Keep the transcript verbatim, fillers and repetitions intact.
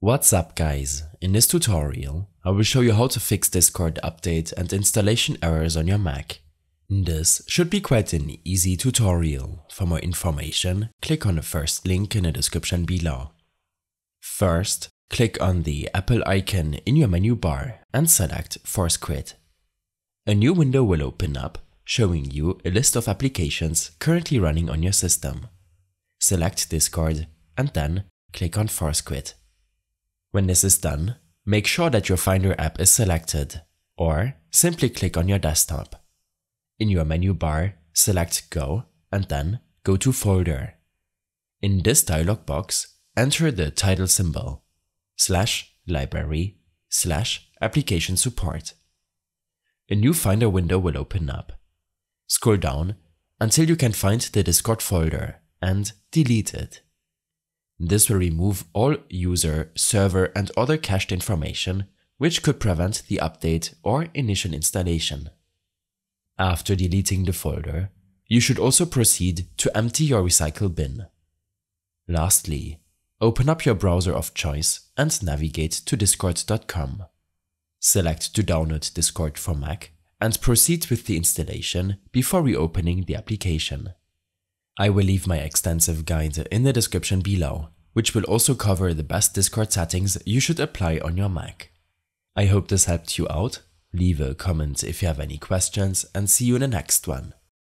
What's up guys, in this tutorial I will show you how to fix Discord update and installation errors on your Mac. This should be quite an easy tutorial. For more information, click on the first link in the description below. First, click on the Apple icon in your menu bar and select Force Quit. A new window will open up, showing you a list of applications currently running on your system. Select Discord and then click on Force Quit. When this is done, make sure that your Finder app is selected, or simply click on your desktop. In your menu bar, select Go and then go to Folder. In this dialog box, enter the title symbol, slash library, slash application support. A new Finder window will open up. Scroll down until you can find the Discord folder and delete it. This will remove all user, server and other cached information which could prevent the update or initial installation. After deleting the folder, you should also proceed to empty your recycle bin. Lastly, open up your browser of choice and navigate to discord dot com. Select to download Discord for Mac and proceed with the installation before reopening the application. I will leave my extensive guide in the description below, which will also cover the best Discord settings you should apply on your Mac. I hope this helped you out. Leave a comment if you have any questions and see you in the next one.